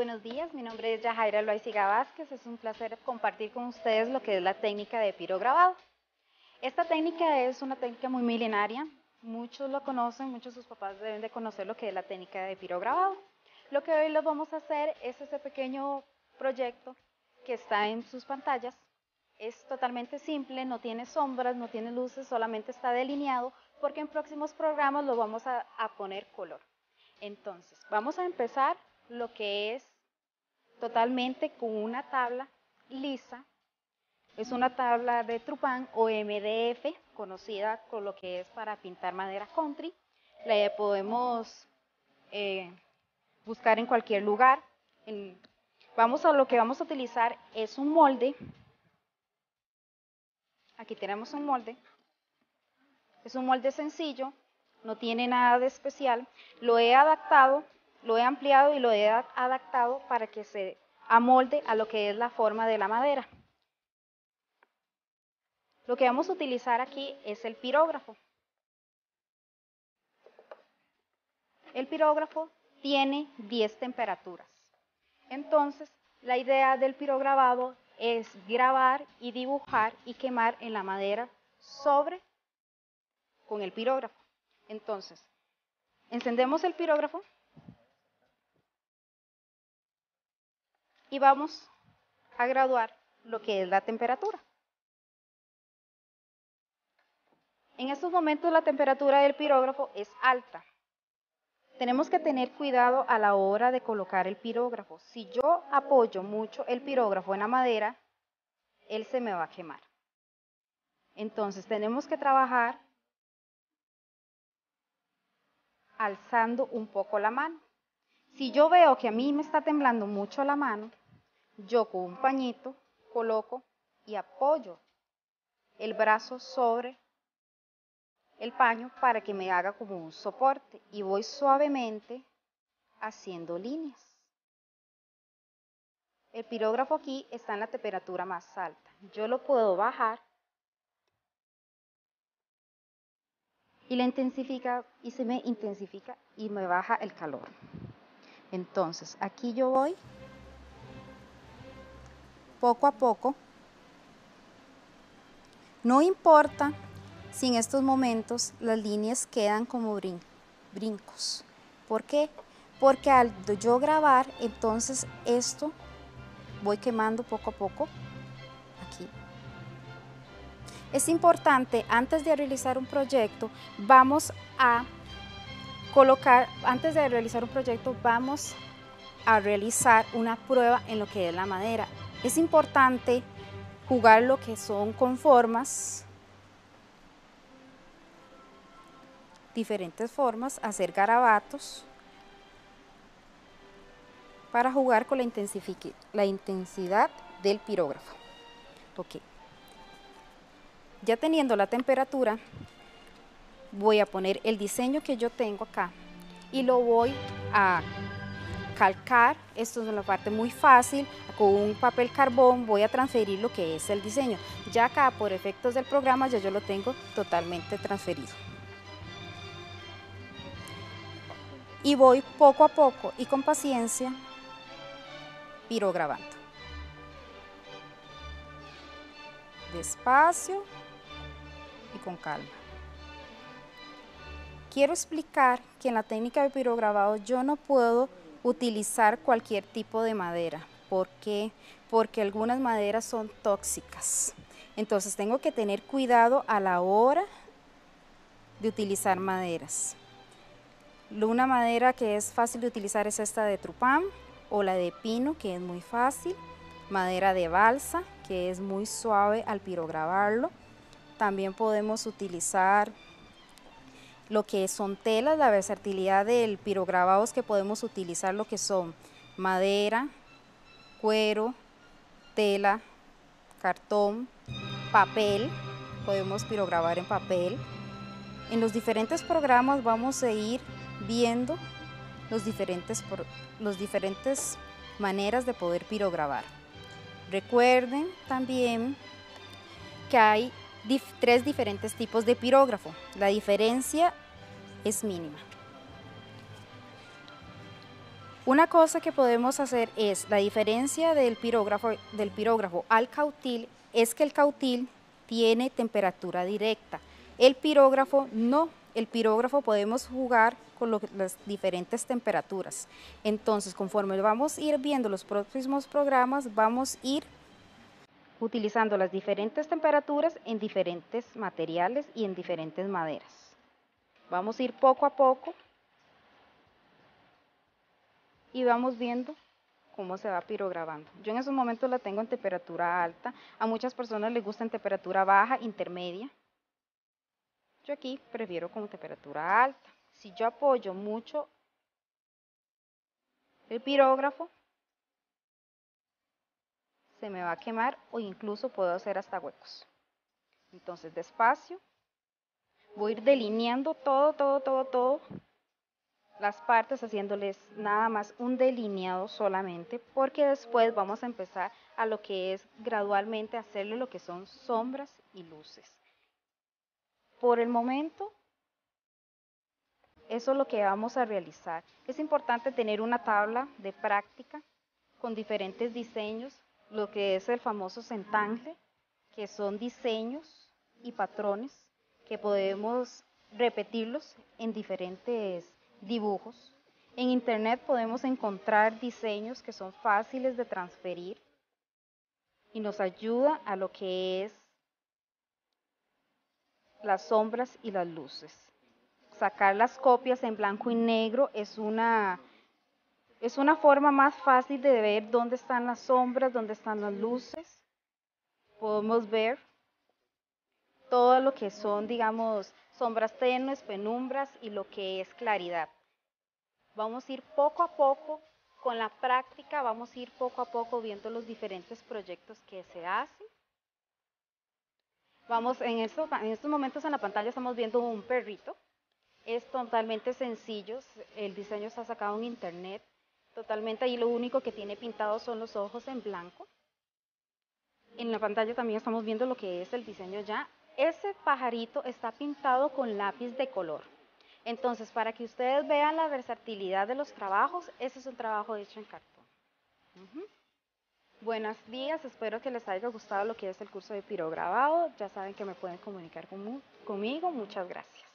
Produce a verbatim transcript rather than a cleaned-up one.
buenos días. Mi nombre es Yajaira Loaiziga Vázquez. Es un placer compartir con ustedes lo que es la técnica de pirograbado. Esta técnica es una técnica muy milenaria. Muchos lo conocen, muchos de sus papás deben de conocer lo que es la técnica de pirograbado. Lo que hoy les vamos a hacer es ese pequeño proyecto que está en sus pantallas. Es totalmente simple, no tiene sombras, no tiene luces, solamente está delineado porque en próximos programas lo vamos a, a poner color. Entonces, vamos a empezar lo que es totalmente con una tabla lisa. Es una tabla de Trupan o M D F, conocida con lo que es para pintar madera country. La podemos eh, buscar en cualquier lugar. En, vamos a lo que vamos a utilizar es un molde. Aquí tenemos un molde. Es un molde sencillo, no tiene nada de especial. Lo he adaptado, lo he ampliado y lo he adaptado para que se amolde a lo que es la forma de la madera. Lo que vamos a utilizar aquí es el pirógrafo. El pirógrafo tiene diez temperaturas. Entonces, la idea del pirograbado es grabar y dibujar y quemar en la madera sobre con el pirógrafo. Entonces, encendemos el pirógrafo y vamos a graduar lo que es la temperatura. En estos momentos la temperatura del pirógrafo es alta. Tenemos que tener cuidado a la hora de colocar el pirógrafo. Si yo apoyo mucho el pirógrafo en la madera, él se me va a quemar. Entonces tenemos que trabajar alzando un poco la mano. Si yo veo que a mí me está temblando mucho la mano, yo con un pañito coloco y apoyo el brazo sobre el paño para que me haga como un soporte y voy suavemente haciendo líneas. El pirógrafo aquí está en la temperatura más alta. Yo lo puedo bajar y la intensifica y se me intensifica y me baja el calor. Entonces, aquí yo voy poco a poco. No importa si en estos momentos las líneas quedan como brin brincos. ¿Por qué? Porque al yo grabar, entonces esto voy quemando poco a poco aquí. Es importante, antes de realizar un proyecto, vamos a colocar, antes de realizar un proyecto, vamos a realizar una prueba en lo que es la madera. Es importante jugar lo que son con formas, diferentes formas, hacer garabatos para jugar con la, la intensidad del pirógrafo. Ok. Ya teniendo la temperatura, voy a poner el diseño que yo tengo acá y lo voy a calcar. Esto es una parte muy fácil. Con un papel carbón voy a transferir lo que es el diseño. Ya acá, por efectos del programa, ya yo lo tengo totalmente transferido. Y voy poco a poco y con paciencia pirograbando. Despacio y con calma. Quiero explicar que en la técnica de pirograbado yo no puedo utilizar cualquier tipo de madera. ¿Por qué? Porque algunas maderas son tóxicas. Entonces tengo que tener cuidado a la hora de utilizar maderas. Una madera que es fácil de utilizar es esta de Trupan o la de pino, que es muy fácil. Madera de balsa, que es muy suave al pirograbarlo. También podemos utilizar lo que son telas, la versatilidad del pirograbado es que podemos utilizar lo que son madera, cuero, tela, cartón, papel, podemos pirograbar en papel. En los diferentes programas vamos a ir viendo los diferentes, los diferentes maneras de poder pirograbar. Recuerden también que hay dif tres diferentes tipos de pirógrafo. La diferencia es mínima. Una cosa que podemos hacer es, la diferencia del pirógrafo, del pirógrafo al cautil es que el cautil tiene temperatura directa, el pirógrafo no. El pirógrafo podemos jugar con lo, las diferentes temperaturas. Entonces, conforme vamos a ir viendo los próximos programas, vamos a ir utilizando las diferentes temperaturas en diferentes materiales y en diferentes maderas. Vamos a ir poco a poco y vamos viendo cómo se va pirograbando. Yo en esos momentos la tengo en temperatura alta, a muchas personas les gusta en temperatura baja, intermedia. Yo aquí prefiero con temperatura alta. Si yo apoyo mucho el pirógrafo, se me va a quemar o incluso puedo hacer hasta huecos. Entonces despacio, voy a ir delineando todo, todo, todo, todo, las partes, haciéndoles nada más un delineado solamente, porque después vamos a empezar a lo que es gradualmente hacerle lo que son sombras y luces. Por el momento, eso es lo que vamos a realizar. Es importante tener una tabla de práctica con diferentes diseños, lo que es el famoso Zentangle, que son diseños y patrones que podemos repetirlos en diferentes dibujos. En internet podemos encontrar diseños que son fáciles de transferir y nos ayuda a lo que es las sombras y las luces. Sacar las copias en blanco y negro es una, es una forma más fácil de ver dónde están las sombras, dónde están las luces. Podemos ver todo lo que son, digamos, sombras tenues, penumbras y lo que es claridad. Vamos a ir poco a poco, con la práctica, vamos a ir poco a poco viendo los diferentes proyectos que se hacen. Vamos, en estos, en estos momentos en la pantalla estamos viendo un perrito. Es totalmente sencillo, el diseño está sacado en internet, totalmente, ahí lo único que tiene pintado son los ojos en blanco. En la pantalla también estamos viendo lo que es el diseño ya. Ese pajarito está pintado con lápiz de color. Entonces, para que ustedes vean la versatilidad de los trabajos, ese es un trabajo hecho en cartón. Uh-huh. Buenos días, espero que les haya gustado lo que es el curso de pirograbado. Ya saben que me pueden comunicar con, conmigo. Muchas gracias.